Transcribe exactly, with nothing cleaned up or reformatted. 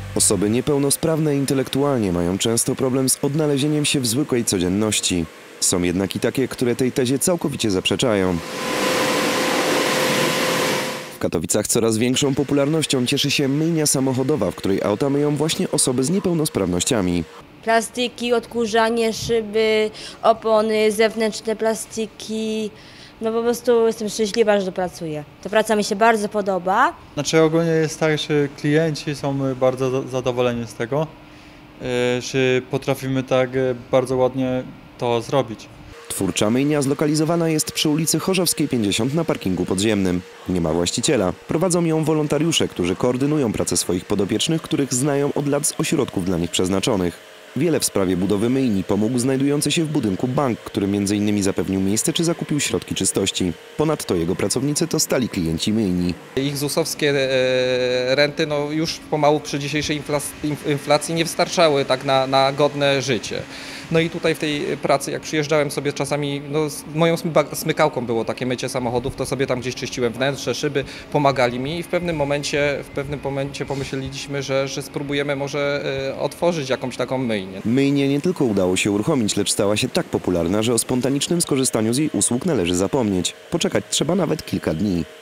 Osoby niepełnosprawne intelektualnie mają często problem z odnalezieniem się w zwykłej codzienności. Są jednak i takie, które tej tezie całkowicie zaprzeczają. W Katowicach coraz większą popularnością cieszy się myjnia samochodowa, w której auta myją właśnie osoby z niepełnosprawnościami. Plastiki, odkurzanie szyby, opony, zewnętrzne plastiki. No po prostu jestem szczęśliwa, że to pracuję. Ta praca mi się bardzo podoba. Znaczy ogólnie starsi klienci są bardzo zadowoleni z tego, że potrafimy tak bardzo ładnie to zrobić. Twórcza myjnia zlokalizowana jest przy ulicy Chorzowskiej pięćdziesiąt na parkingu podziemnym. Nie ma właściciela. Prowadzą ją wolontariusze, którzy koordynują pracę swoich podopiecznych, których znają od lat z ośrodków dla nich przeznaczonych. Wiele w sprawie budowy myjni pomógł znajdujący się w budynku bank, który między innymi zapewnił miejsce czy zakupił środki czystości. Ponadto jego pracownicy to stali klienci myjni. Ich zusowskie renty no już pomału przy dzisiejszej inflacji nie wystarczały tak na, na godne życie. No i tutaj w tej pracy, jak przyjeżdżałem sobie czasami, no moją smykałką było takie mycie samochodów, to sobie tam gdzieś czyściłem wnętrze, szyby, pomagali mi i w pewnym momencie, w pewnym momencie pomyśleliśmy, że, że spróbujemy może otworzyć jakąś taką myjnię. Myjnię nie tylko udało się uruchomić, lecz stała się tak popularna, że o spontanicznym skorzystaniu z jej usług należy zapomnieć. Poczekać trzeba nawet kilka dni.